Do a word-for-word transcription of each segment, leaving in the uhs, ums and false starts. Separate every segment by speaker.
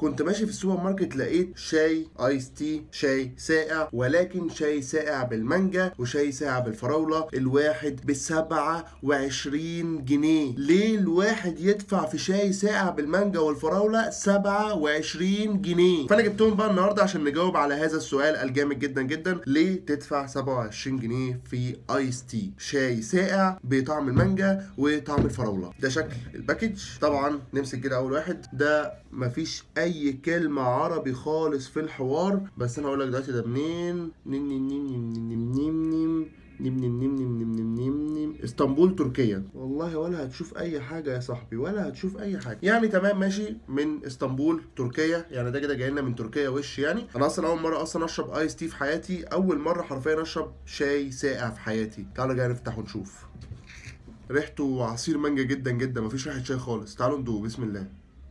Speaker 1: كنت ماشي في السوبر ماركت لقيت شاي ايس تي، شاي ساقع، ولكن شاي ساقع بالمانجا وشاي ساقع بالفراوله الواحد ب سبعة وعشرين جنيه. ليه الواحد يدفع في شاي ساقع بالمانجا والفراوله سبعة وعشرين جنيه؟ فانا جبتهم بقى النهارده عشان نجاوب على هذا السؤال الجامد جدا جدا. ليه تدفع سبعة وعشرين جنيه في ايس تي شاي ساقع بطعم المانجا وطعم الفراوله؟ ده شكل الباكج. طبعا نمسك كده اول واحد، ده مفيش اي كلمه عربي خالص في الحوار، بس انا هقول لك دلوقتي ده منين. نيم نيم نيم نيم نيم نيم نيم نيم نيم نيم نيم نيم نيم نيم نيم اسطنبول تركيا. والله ولا هتشوف اي حاجه يا صاحبي، ولا هتشوف اي حاجه يعني. تمام ماشي، من اسطنبول تركيا، يعني ده كده جاي لنا من تركيا وش يعني. انا اصلا اول مره اصلا اشرب ايس تي في حياتي، اول مره حرفيا اشرب شاي ساقع في حياتي. تعالوا جاي نفتح ونشوف. ريحته عصير مانجا جدا جدا، مفيش ريحه شاي خالص. تعالوا ندوق، بسم الله.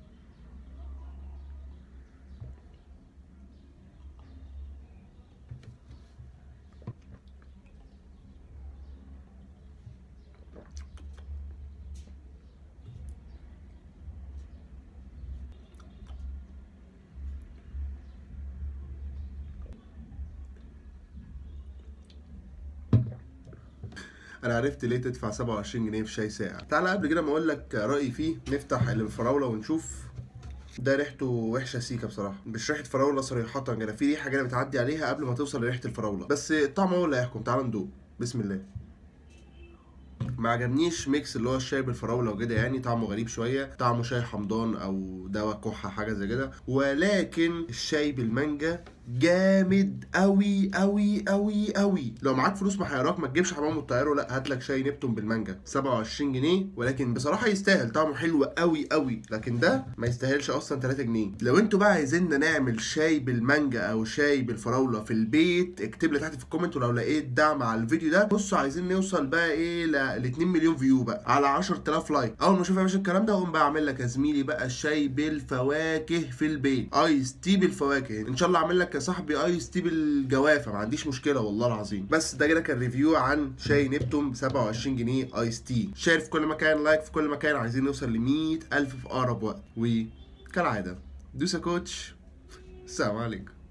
Speaker 1: انا عرفت ليه تدفع سبعة وعشرين جنيه في شاي ساقع. تعالى قبل كده ما اقول لك رايي فيه، نفتح اللي بالفراوله ونشوف. ده ريحته وحشه سيكه بصراحه، مش ريحه فراوله صريحه كده، في ريحه كده بتعدي عليها قبل ما توصل لريحه الفراوله، بس الطعم هو اللي هيحكم. تعالى ندوق، بسم الله. ما عجبنيش ميكس اللي هو الشاي بالفراوله وكده، يعني طعمه غريب شويه، طعمه شاي حمضان او دواء كحه حاجه زي كده. ولكن الشاي بالمانجا جامد قوي قوي قوي قوي. لو معاك فلوس محيراك ما تجيبش حمام وتطيره، لا هات لك شاي نبتون بالمانجا سبعة وعشرين جنيه، ولكن بصراحه يستاهل، طعمه حلو قوي قوي. لكن ده ما يستاهلش اصلا تلاتة جنيه. لو انتوا بقى عايزيننا نعمل شاي بالمانجا او شاي بالفراوله في البيت، اكتب لي تحت في الكومنت. ولو لقيت دعم على الفيديو ده، بصوا عايزين نوصل بقى ايه ل اتنين مليون فيو بقى على عشرة آلاف لايك. اول ما اشوف يا باشا الكلام ده اقوم بقى اعمل لك يا زميلي بقى شاي بالفواكه في البيت، ايس تي بالفواكه. ان شاء الله اعمل لك يا صاحبي ايس تي بالجوافه، ما عنديش مشكله والله العظيم. بس ده كده كان ريفيو عن شاي نبتون ب سبعة وعشرين جنيه ايس تي. شير في كل مكان، لايك في كل مكان، عايزين نوصل ل مية ألف في اقرب وقت. وكالعاده دوسا كوتش، السلام عليكم.